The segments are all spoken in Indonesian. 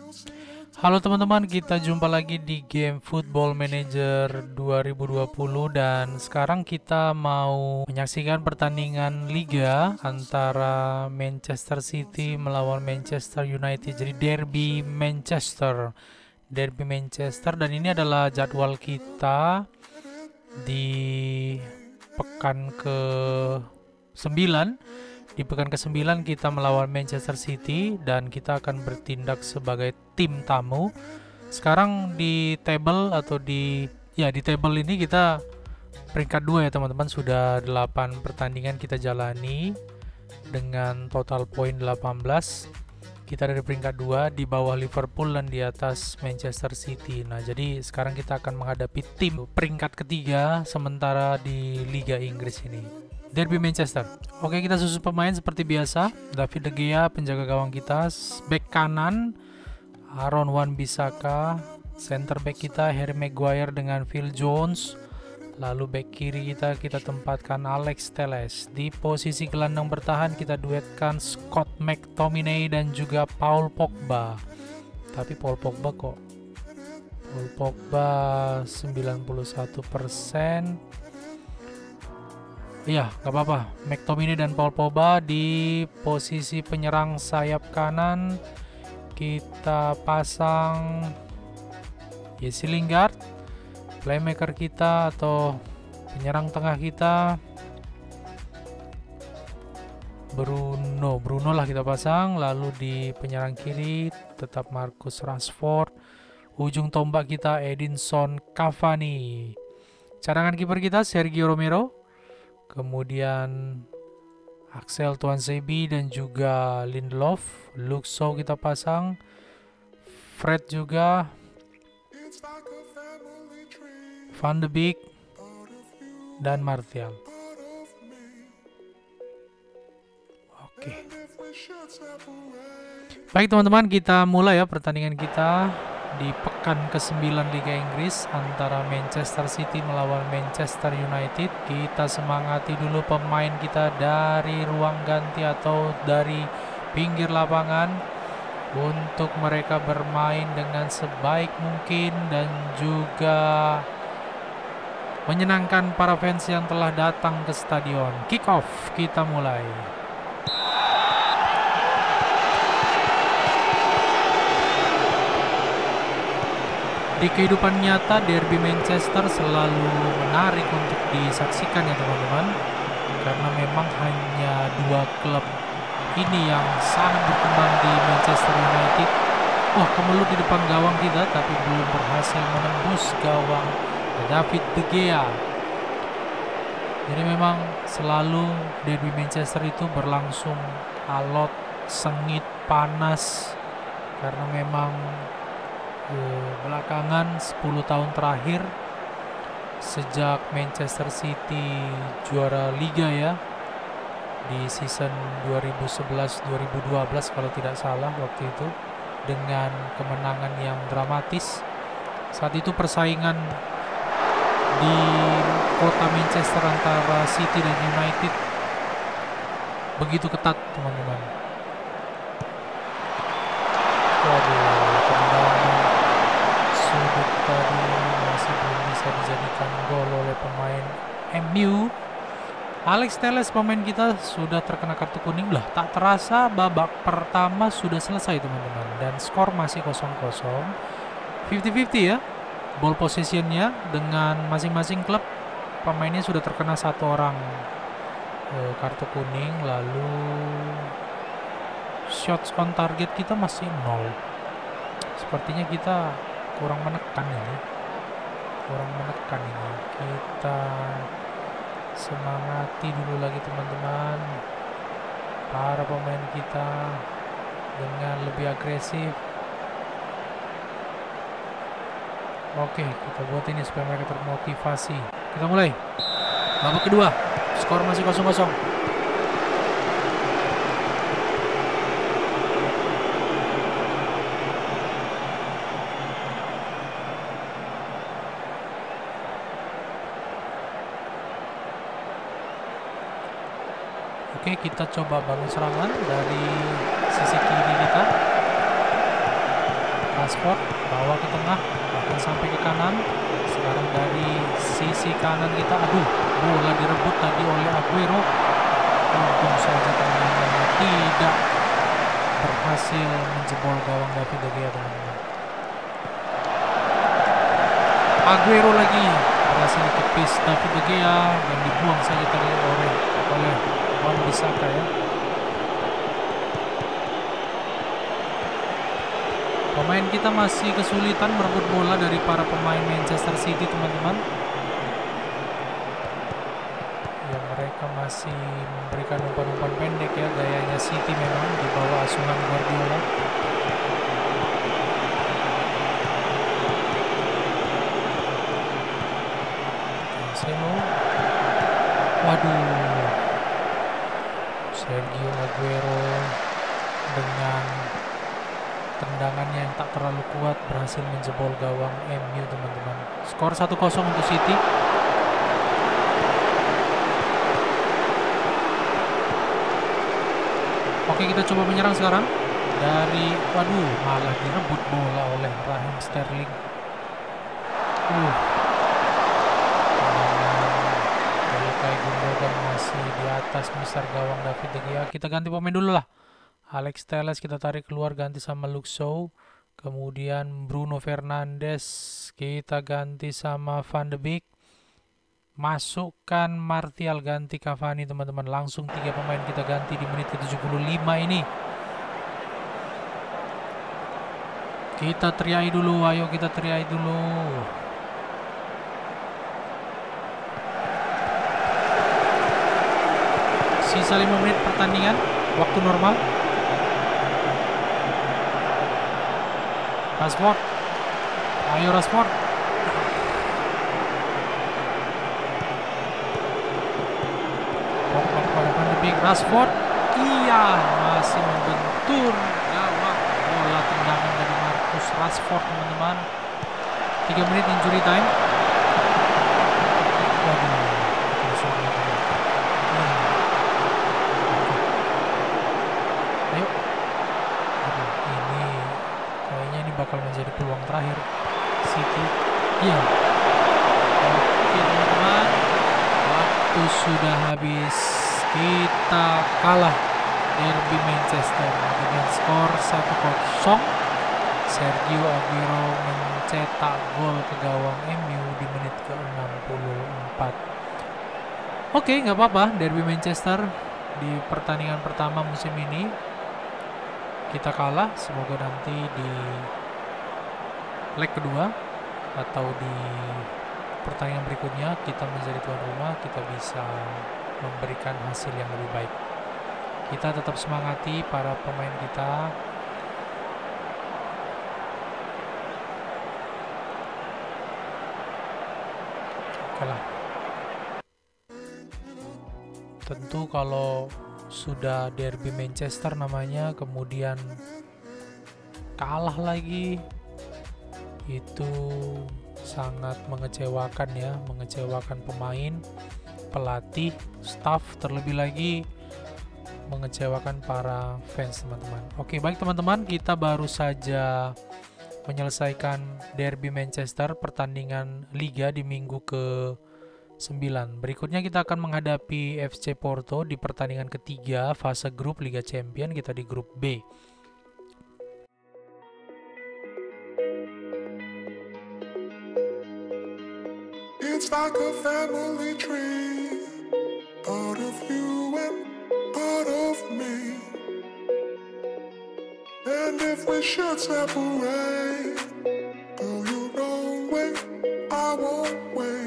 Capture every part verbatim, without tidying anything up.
Halo teman-teman, kita jumpa lagi di game Football Manager dua ribu dua puluh dan sekarang kita mau menyaksikan pertandingan liga antara Manchester City melawan Manchester United. Jadi derby Manchester. Derby Manchester dan ini adalah jadwal kita di pekan ke sembilan. Di pekan ke-sembilan kita melawan Manchester City dan kita akan bertindak sebagai tim tamu. Sekarang di table atau di ya di table ini kita peringkat dua ya teman-teman. Sudah delapan pertandingan kita jalani dengan total poin delapan belas. Kita ada di peringkat dua, di bawah Liverpool dan di atas Manchester City. Nah, jadi sekarang kita akan menghadapi tim peringkat ketiga sementara di Liga Inggris ini. Derby Manchester. Oke, kita susun pemain seperti biasa. David De Gea penjaga gawang kita, back kanan Aaron Wan-Bissaka, center back kita Harry Maguire dengan Phil Jones. Lalu back kiri kita kita tempatkan Alex Telles. Di posisi gelandang bertahan kita duetkan Scott McTominay dan juga Paul Pogba. Tapi Paul Pogba kok Paul Pogba sembilan puluh satu persen. Iya, gak apa-apa. McTominay dan Paul Pogba di posisi penyerang sayap kanan. Kita pasang Jesse Lingard, playmaker kita atau penyerang tengah kita Bruno, Bruno lah kita pasang. Lalu di penyerang kiri tetap Marcus Rashford. Ujung tombak kita Edinson Cavani. Cadangan kiper kita Sergio Romero. Kemudian Axel Tuanzebe dan juga Lindelof. Luke Shaw kita pasang. Fred juga. Van de Beek dan Martial. Oke. Baik teman-teman, kita mulai ya pertandingan kita di pekan kesembilan Liga Inggris antara Manchester City melawan Manchester United. Kita semangati dulu pemain kita dari ruang ganti atau dari pinggir lapangan untuk mereka bermain dengan sebaik mungkin dan juga menyenangkan para fans yang telah datang ke stadion. Kick off, kita mulai. Di kehidupan nyata, derby Manchester selalu menarik untuk disaksikan ya teman-teman. Karena memang hanya dua klub ini yang sangat berkembang di Manchester United. Wah, kemelut di depan gawang kita tapi belum berhasil menembus gawang David De Gea. Jadi memang selalu derby Manchester itu berlangsung alot, sengit, panas. Karena memang belakangan sepuluh tahun terakhir sejak Manchester City juara Liga ya di season dua ribu sebelas dua ribu dua belas kalau tidak salah waktu itu dengan kemenangan yang dramatis. Saat itu persaingan di kota Manchester antara City dan United begitu ketat teman-teman. Waduh, sudut tadi masih belum bisa dijadikan gol oleh pemain M U. Alex Telles pemain kita sudah terkena kartu kuning. Lah, tak terasa babak pertama sudah selesai teman-teman dan skor masih kosong kosong. lima puluh lima puluh ya. Ball possessionnya dengan masing-masing klub pemainnya sudah terkena satu orang eh, kartu kuning. Lalu shots on target kita masih nol. Sepertinya kita kurang menekan ini kurang menekan ini kita semangati dulu lagi teman-teman para pemain kita dengan lebih agresif. Oke, kita buat ini supaya mereka termotivasi. Kita mulai babak kedua, skor masih kosong kosong. Oke, kita coba bangun serangan dari sisi kiri kita. Rashford bawa ke tengah, bahkan sampai ke kanan. Sekarang dari sisi kanan kita, aduh, bola direbut tadi oleh Aguero. Untung saja tendangannya tidak berhasil menjebol gawang David De Gea, teman-teman. Aguero lagi berhasil ditepis David De Gea dan dibuang saja tadi oleh oleh Wan-Bissaka ya. Pemain kita masih kesulitan merebut bola dari para pemain Manchester City, teman-teman. Ya, mereka masih memberikan umpan-umpan pendek ya, gayanya City memang di bawah asuhan Guardiola. Cancelo. Waduh. Sergio Aguero dengan tendangannya yang tak terlalu kuat berhasil menjebol gawang M U, teman-teman. Skor satu kosong untuk City. Oke, kita coba menyerang sekarang. Dari, waduh, malah direbut bola oleh Raheem Sterling. Uh. Ilkay Gundogan masih di atas misar gawang David De Gea. Kita ganti pemain dulu lah. Alex Telles kita tarik keluar, ganti sama Luke Shaw. Kemudian Bruno Fernandes kita ganti sama Van de Beek. Masukkan Martial, ganti Cavani, teman-teman. Langsung tiga pemain kita ganti di menit ke tujuh puluh lima ini. Kita teriai dulu, ayo kita teriai dulu. Sisa lima menit pertandingan, waktu normal. Rashford, ayo Rashford. Pogba kepada Van de Beek, Rashford, iya, masih membentur gawang. Bola tendangan dari Marcus Rashford, teman-teman. tiga menit injury time. Waduh, ayo. Aduh, ini kayaknya ini bakal menjadi peluang terakhir City. Iya. Oke, teman-teman. Waktu sudah habis. Kita kalah derby Manchester dengan skor satu kosong. Sergio Aguero mencetak gol ke gawang M U di menit ke enam puluh empat. Oke, nggak apa-apa, derby Manchester di pertandingan pertama musim ini kita kalah. Semoga nanti di leg kedua atau di pertandingan berikutnya kita menjadi tuan rumah, kita bisa memberikan hasil yang lebih baik. Kita tetap semangati para pemain kita. Oke lah. Tentu kalau sudah derby Manchester namanya, kemudian kalah lagi, itu sangat mengecewakan ya, mengecewakan pemain, pelatih, staff, terlebih lagi mengecewakan para fans, teman-teman. Oke, baik teman-teman, kita baru saja menyelesaikan derby Manchester, pertandingan Liga di minggu ke sembilan. Berikutnya kita akan menghadapi F C Porto di pertandingan ketiga fase grup Liga Champions. Kita di grup B. It's like a family tree, part of you and part of me. And if we should separate, though you know wait, I won't wait.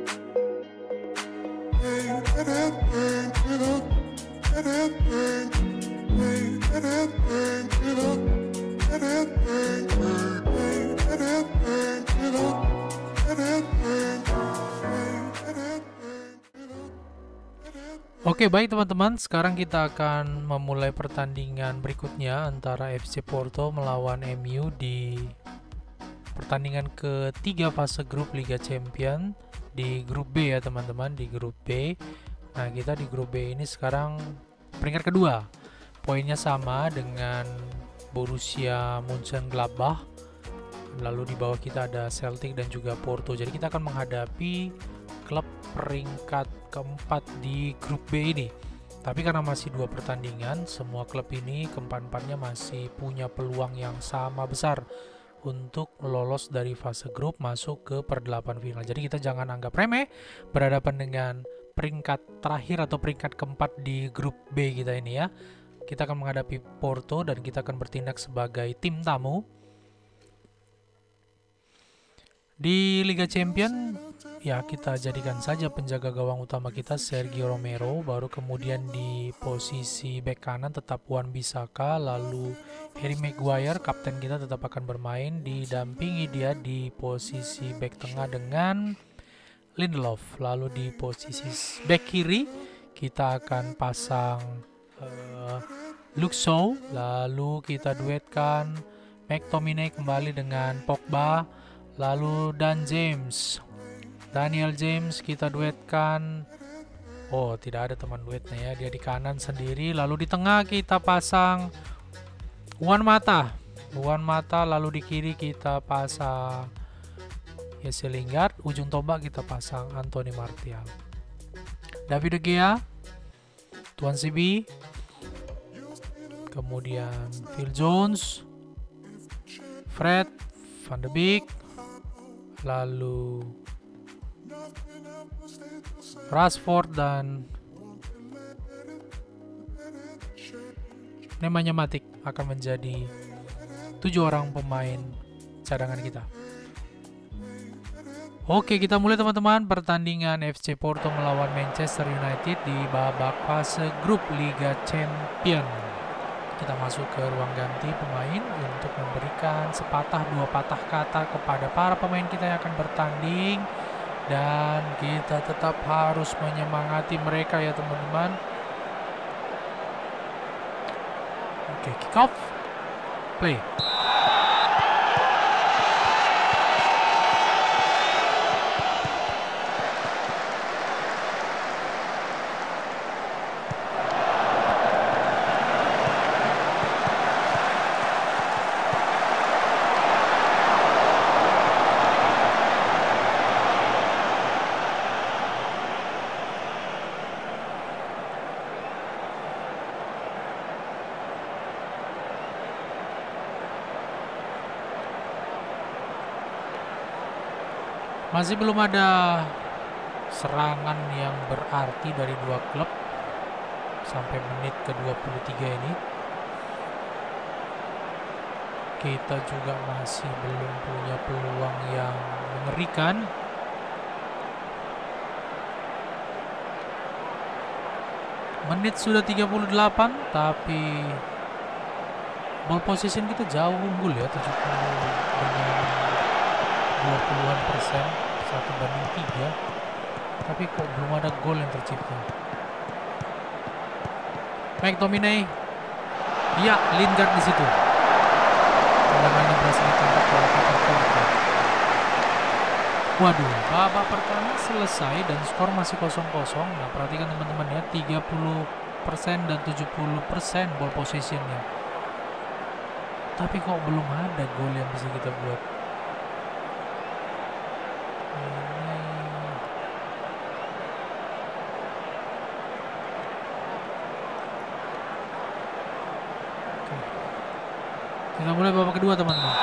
Oke, baik teman-teman, sekarang kita akan memulai pertandingan berikutnya antara F C Porto melawan M U di pertandingan ketiga fase grup Liga Champions di grup B ya teman-teman, di grup B. Nah, kita di grup B ini sekarang peringkat kedua. Poinnya sama dengan Borussia Mönchengladbach Lalu di bawah kita ada Celtic dan juga Porto. Jadi kita akan menghadapi klub peringkat keempat di grup B ini. Tapi karena masih dua pertandingan, semua klub ini keempat-empatnya masih punya peluang yang sama besar untuk lolos dari fase grup masuk ke perdelapan final. Jadi kita jangan anggap remeh berhadapan dengan peringkat terakhir atau peringkat keempat di grup B kita ini ya. Kita akan menghadapi Porto dan kita akan bertindak sebagai tim tamu. Di Liga Champion, ya kita jadikan saja penjaga gawang utama kita Sergio Romero, baru kemudian di posisi bek kanan tetap Wan-Bissaka, lalu Harry Maguire, kapten kita tetap akan bermain, didampingi dia di posisi bek tengah dengan Lindelof, lalu di posisi bek kiri kita akan pasang uh, Luke Shaw, lalu kita duetkan McTominay kembali dengan Pogba, lalu Dan James, Daniel James kita duetkan. Oh, tidak ada teman duetnya ya, dia di kanan sendiri. Lalu di tengah kita pasang Juan Mata, Juan Mata, lalu di kiri kita pasang Jesse Lingard, ujung tombak kita pasang Anthony Martial. David De Gea, Tuan C B, kemudian Phil Jones, Fred, Van de Beek, lalu Rashford dan Nemanja Matic akan menjadi tujuh orang pemain cadangan kita. Oke, kita mulai teman-teman pertandingan F C Porto melawan Manchester United di babak fase grup Liga Champion. Kita masuk ke ruang ganti pemain untuk memberikan sepatah dua patah kata kepada para pemain kita yang akan bertanding, dan kita tetap harus menyemangati mereka ya teman-teman. Oke, kick off, play. Masih belum ada serangan yang berarti dari dua klub sampai menit ke dua puluh tiga ini. Kita juga masih belum punya peluang yang mengerikan. Menit sudah tiga puluh delapan, tapi ball position kita jauh unggul ya, tujuh puluh dengan dua puluhan persen, satu banding tiga, tapi kok belum ada gol yang tercipta. McTominay, ya Lingard di situ. Tendangannya berhasil ditangkap oleh Peter Porto. Waduh, babak pertama selesai dan skor masih kosong kosong. Nah, perhatikan teman-teman ya, tiga puluh persen dan tujuh puluh persen ball positionnya. Tapi kok belum ada gol yang bisa kita buat. Kita mulai babak kedua teman-teman.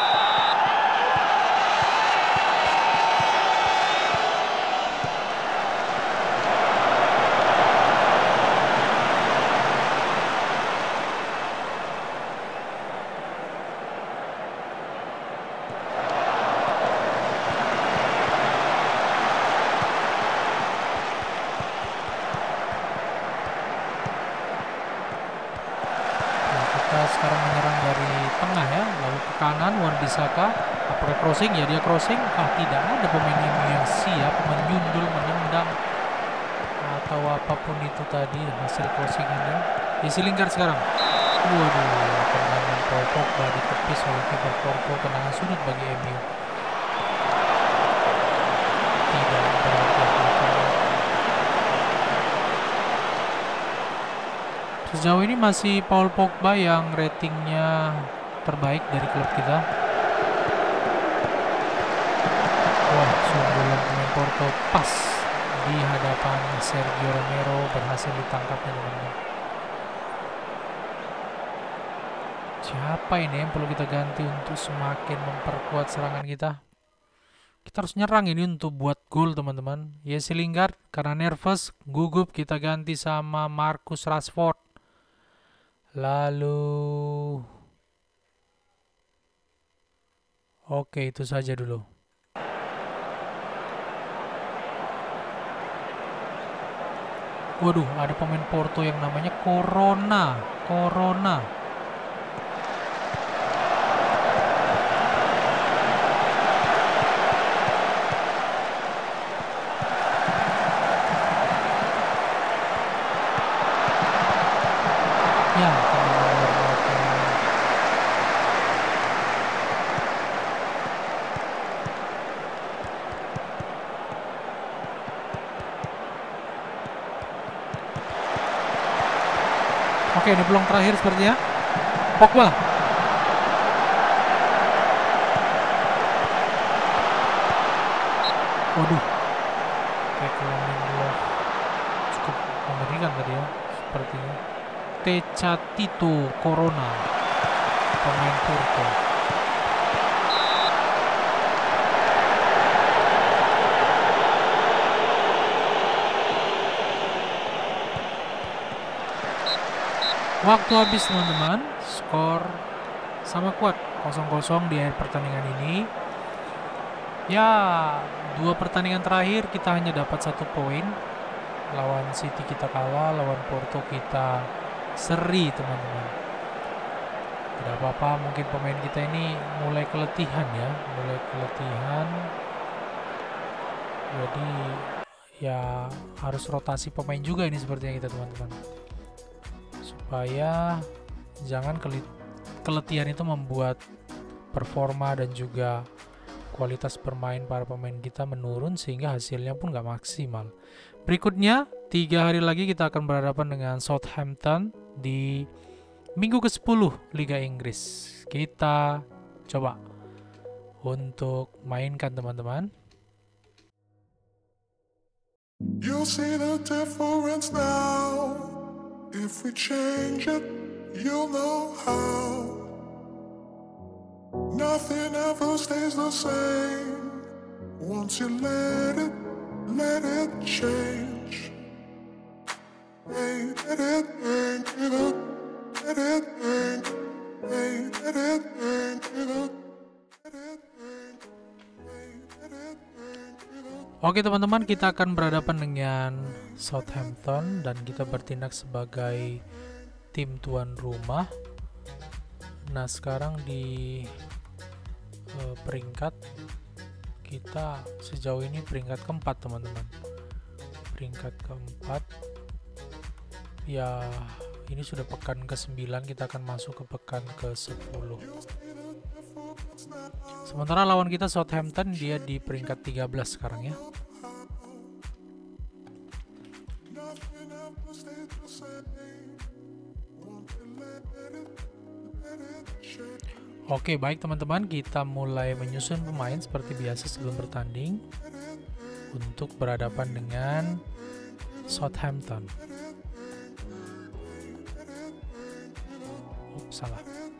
Sekarang menyerang dari tengah ya, lalu ke kanan Wan-Bissaka, apakah crossing ya, dia crossing, ah tidak ada pemain ini yang siap menyundul, menendang atau apapun itu tadi hasil crossingannya. Isi Lingard sekarang, waduh, tendangan Paul Pogba ditepis oleh kiper Porto, tendangan sudut bagi M U. Tidak berhati-hati. Sejauh ini masih Paul Pogba yang ratingnya terbaik dari klub kita. Porto pas di hadapan Sergio Romero, berhasil ditangkapnya teman-teman. Siapa ini yang perlu kita ganti untuk semakin memperkuat serangan kita? Kita harus nyerang ini untuk buat gol teman-teman. Jesse Lingard karena nervous, gugup, kita ganti sama Marcus Rashford. Lalu oke, itu saja dulu. Waduh, ada pemain Porto yang namanya Corona. Corona. Ya, oke, ini peluang terakhir sepertinya. Pogba. Waduh. Tackle Lindelof cukup mengerikan tadi ya, sepertinya. Tecatito Corona, pemain Porto. Waktu habis teman-teman, skor sama kuat kosong kosong di akhir pertandingan ini. Ya, dua pertandingan terakhir kita hanya dapat satu poin. Lawan City kita kalah, lawan Porto kita seri teman-teman. Tidak apa-apa, mungkin pemain kita ini mulai keletihan ya, mulai keletihan. Jadi ya harus rotasi pemain juga ini sepertinya kita teman-teman. Supaya jangan keletihan itu membuat performa dan juga kualitas bermain para pemain kita menurun sehingga hasilnya pun nggak maksimal. Berikutnya, tiga hari lagi kita akan berhadapan dengan Southampton di minggu ke sepuluh Liga Inggris. Kita coba untuk mainkan teman-teman. You'll see the difference now. If we change it, you'll know how. Nothing ever stays the same. Once you let it, let it change. Hey, let it, let it, let it, hey, let it, let it, let it. Oke teman-teman, kita akan berhadapan dengan Southampton dan kita bertindak sebagai tim tuan rumah. Nah, sekarang di uh, peringkat kita sejauh ini peringkat keempat teman-teman. Peringkat keempat. Ya, ini sudah pekan ke sembilan, kita akan masuk ke pekan ke sepuluh. Sementara lawan kita Southampton, dia di peringkat tiga belas sekarang ya. Oke, baik teman-teman, kita mulai menyusun pemain seperti biasa sebelum bertanding untuk berhadapan dengan Southampton. Oh, salah.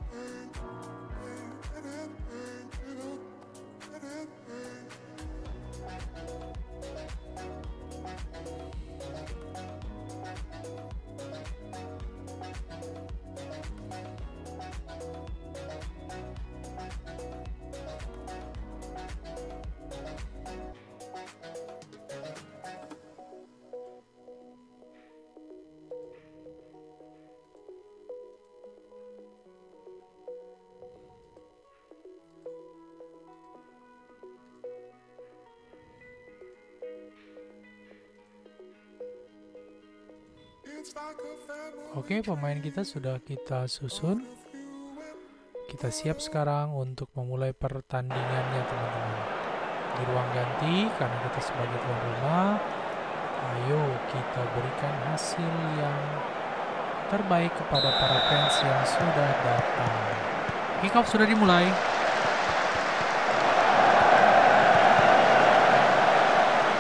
Oke, pemain kita sudah kita susun. Kita siap sekarang untuk memulai pertandingannya teman-teman. Di ruang ganti, karena kita sebagai tuan rumah, ayo kita berikan hasil yang terbaik kepada para fans yang sudah datang. Kick off sudah dimulai.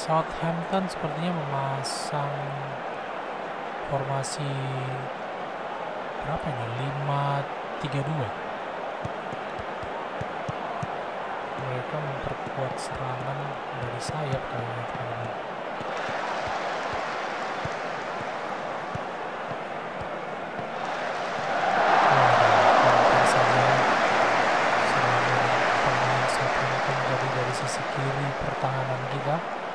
Southampton sepertinya memasang formasi berapa ini? lima tiga dua. Mereka memperkuat serangan dari sayap kayaknya, teman-teman. Hampir saja serangan pemain Southampton tadi dari sisi kiri pertahanan kita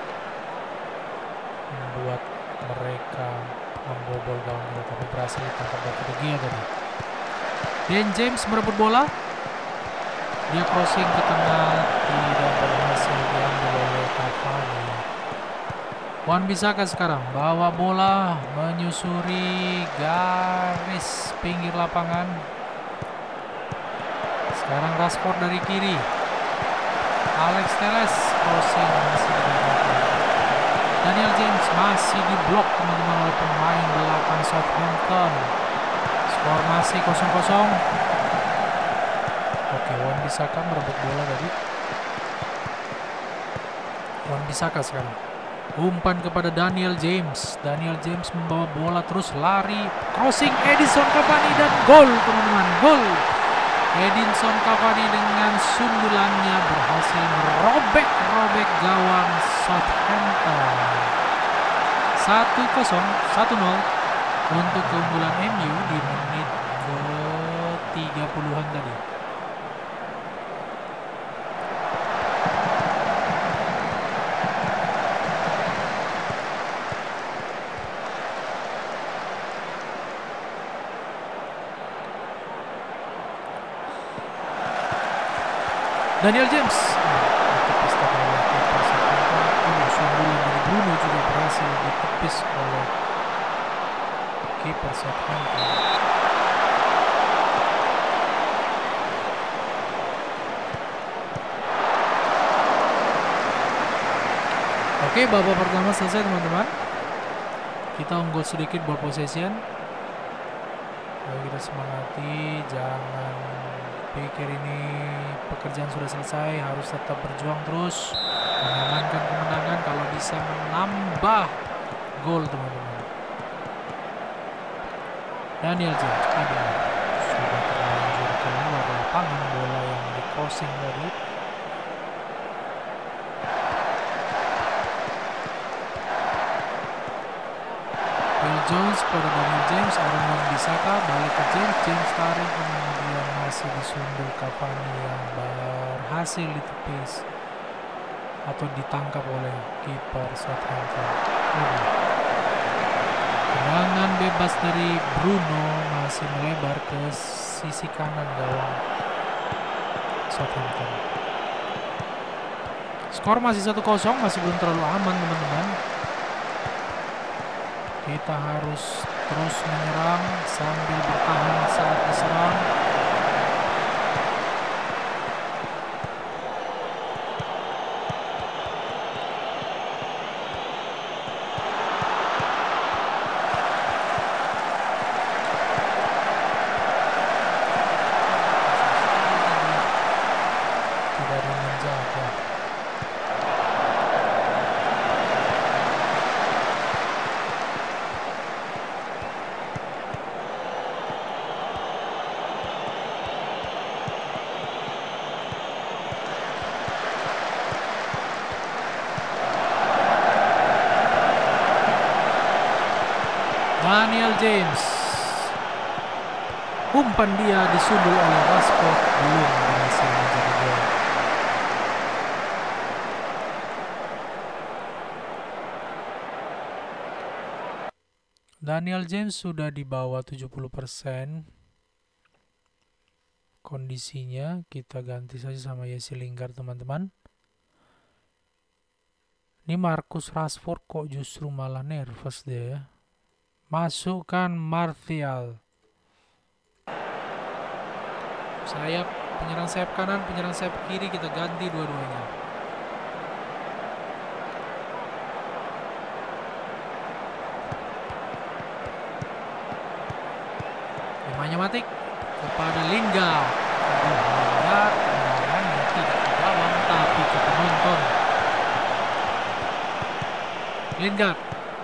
membuat mereka membobol gawang kita, tapi berhasil ditangkap David De Gea tadi. Dan James merebut bola, dia crossing ke tengah, tidak berhasil diambil oleh Cavani. Wan-Bissaka sekarang bawa bola menyusuri garis pinggir lapangan. Sekarang Rashford dari kiri, Alex Telles crossing masih didapat. Daniel James masih diblok, teman-teman, oleh pemain belakang Southampton. Skor masih kosong kosong. Oke, Wan-Bissaka merebut bola tadi. Wan-Bissaka sekarang umpan kepada Daniel James. Daniel James membawa bola terus lari, crossing Edinson Cavani dan gol, teman-teman, gol. Edinson Cavani dengan sundulannya berhasil merobek-robek gawang Southampton. satu kosong, satu nol untuk keunggulan M U di menit ke tiga puluhan tadi. Daniel James ditepis tadi oleh kiper Southampton. Oh, sundulan dari Bruno juga berhasil ditepis oleh kiper Southampton. Oke, babak pertama selesai, teman-teman. Kita unggul sedikit ball possession. Ayo kita semangati, jangan pikir ini pekerjaan sudah selesai, harus tetap berjuang terus mengamankan kemenangan kalau bisa menambah gol, teman-teman. Daniel James ada sudah terlanjur keluar lapangan, bola yang di crossing tadi. Phil Jones pada Daniel James, Aaron Wan-Bissaka balik ke James, James tarik, kemudian masih disundul Cavani yang berhasil ditepis atau ditangkap oleh kiper Southampton. Tendangan bebas dari Bruno masih melebar ke sisi kanan gawang Southampton. Skor masih satu kosong, masih belum terlalu aman, teman-teman. Kita harus terus menyerang sambil bertahan saat diserang. Tidak ada yang menjaga. Daniel James, umpan dia disundul oleh Rashford, belum berhasil menjadi gol. Daniel James sudah di bawah tujuh puluh persen kondisinya. Kita ganti saja sama Jesse Lingard, teman-teman. Ini Marcus Rashford kok justru malah nervous dia ya. Masukkan Martial. Sayap, penyerang sayap kanan, penyerang sayap kiri, kita ganti dua-duanya. Nemanja-Matic kepada Lingard. Lingard tendangan yang tidak ke gawang tapi ke penonton. Lingard.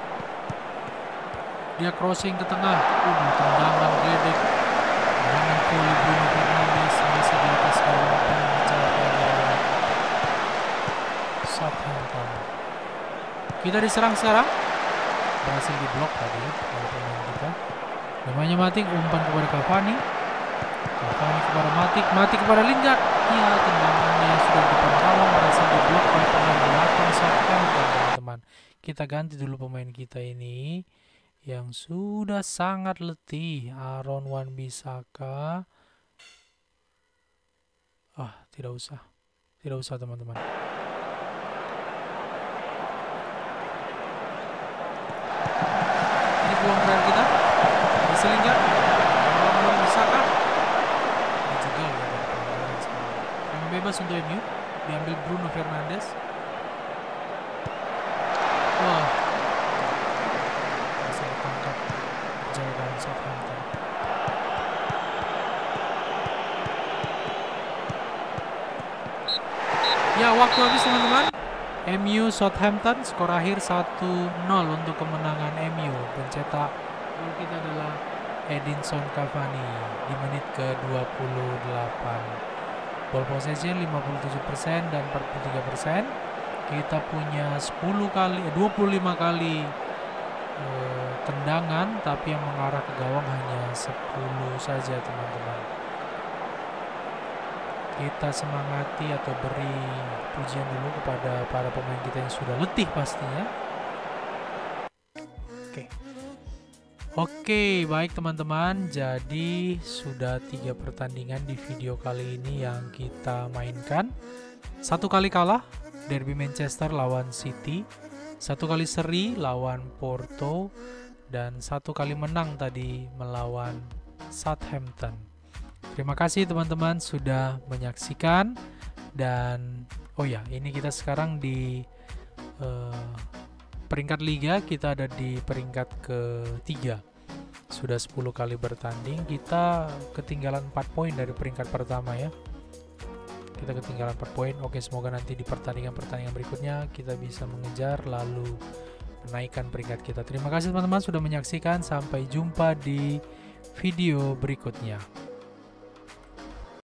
Dia crossing ke tengah. Uh, tendangan geledek. Tendangan volley Bruno Fernandes masih di atas gawang penjaga Southampton. Kita diserang sekarang. Berhasil diblok tadi oleh pemain kita. Namanya Matic, umpan kepada Cavani. Cavani kepada Matic, Matic kepada Lingard. Ya, tendangannya sudah di depan gawang, berhasil diblok oleh pemain belakang Southampton, teman-teman. Kita ganti dulu pemain kita ini yang sudah sangat letih, Aaron Wan-Bissaka. Ah, tidak usah. Tidak usah, teman-teman. Ini peluang terakhir kita. Bisa Lingard. Aaron Wan-Bissaka. Dijegal ya dari permainan sekarang. Yang bebas untuk M U. Diambil Bruno Fernandes. Wah. Bisa ditangkap jalan Southampton. Ya, waktu habis teman-teman. M U Southampton, skor akhir satu nol untuk kemenangan M U. Pencetak gol kita adalah Edinson Cavani di menit ke dua puluh delapan. Ball possession lima puluh tujuh persen dan empat puluh tiga persen. Kita punya sepuluh kali, dua puluh lima kali eh, tendangan, tapi yang mengarah ke gawang hanya sepuluh saja, teman-teman. Kita semangati atau beri pujian dulu kepada para pemain kita yang sudah letih pastinya. Oke. Oke, baik teman-teman. Jadi sudah tiga pertandingan di video kali ini yang kita mainkan. Satu kali kalah, Derby Manchester lawan City. Satu kali seri lawan Porto. Dan satu kali menang tadi melawan Southampton. Terima kasih teman-teman sudah menyaksikan. Dan oh ya, ini kita sekarang di uh, peringkat liga, kita ada di peringkat ketiga. Sudah sepuluh kali bertanding, kita ketinggalan empat poin dari peringkat pertama ya. Kita ketinggalan empat poin. Oke, semoga nanti di pertandingan-pertandingan berikutnya kita bisa mengejar lalu menaikkan peringkat kita. Terima kasih teman-teman sudah menyaksikan. Sampai jumpa di video berikutnya.